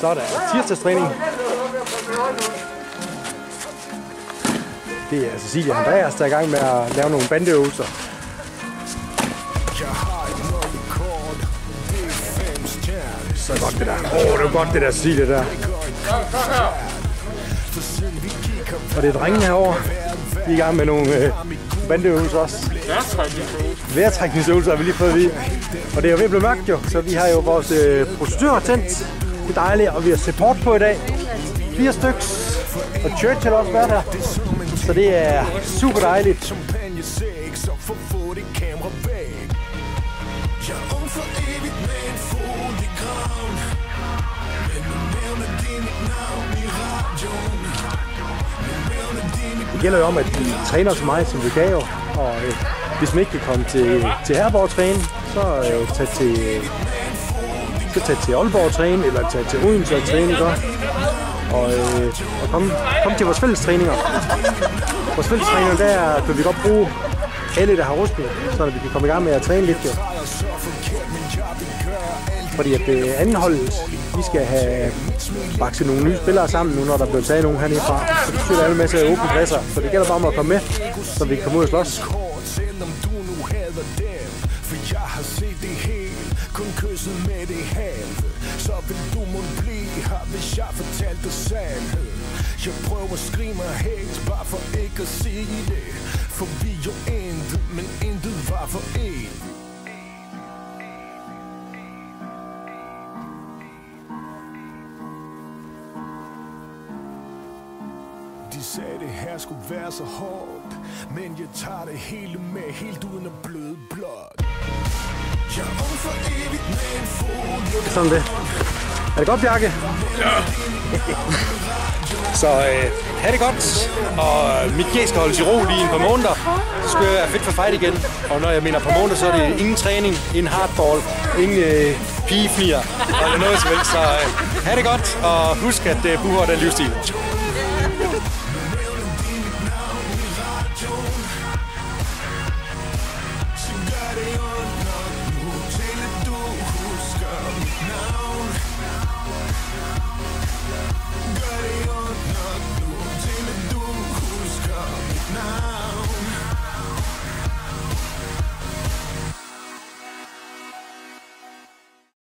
Så er der tirsdagstræning. Det er Cecilie Andreas, der er i gang med at lave nogle bandeøvelser. Så godt det der. Det var godt det der, Cecilie der. Og det er drengene herovre. De er i gang med nogle bandeøvelser også. Vejrtrækningsøvelser har vi lige fået at vide. Og det er jo ved at blive mørkt jo, så vi har jo vores procedur tændt. Det er dejligt, og vi har support på i dag. 4 styks. Og Churchill også været her. Så det er super dejligt. Det gælder jo om, at de træner så meget som vikar, og hvis man ikke kan komme til Herborg træne, så tage til Aalborg og træne, eller tage til Odense og træne, og komme til vores fællestræninger. Vores fællestræninger, der kan vi godt bruge alle, der har rustet, så vi kan komme i gang med at træne lidt. Jo. Fordi at anden holdet, vi skal have bakset nogle nye spillere sammen nu, når der bliver taget nogen hernede fra. Så det betyder alle med til at åbne pladser, så det gælder bare om at komme med, så vi kan komme ud og slås. Kun kysset med det halve, så vil du må blive her, hvis jeg fortalte sandhed. Jeg prøver at skrige mig hæs, bare for ikke at sige det. For vi jo intet, men intet var for evigt. De sagde det her skulle være så hårdt, men jeg tager det hele med, helt uden at bløde blot. Sådan det. Er det godt, Bjarke? Ja. Så ha' det godt. Og mit gæs skal holdes i ro lige en par måneder. Så skal jeg være fedt for fight igen. Og når jeg mener par måneder, så er det ingen træning, ingen hardball, ingen pigefnier eller noget som helst. Så ha' det godt, og husk at buhår den livsstil.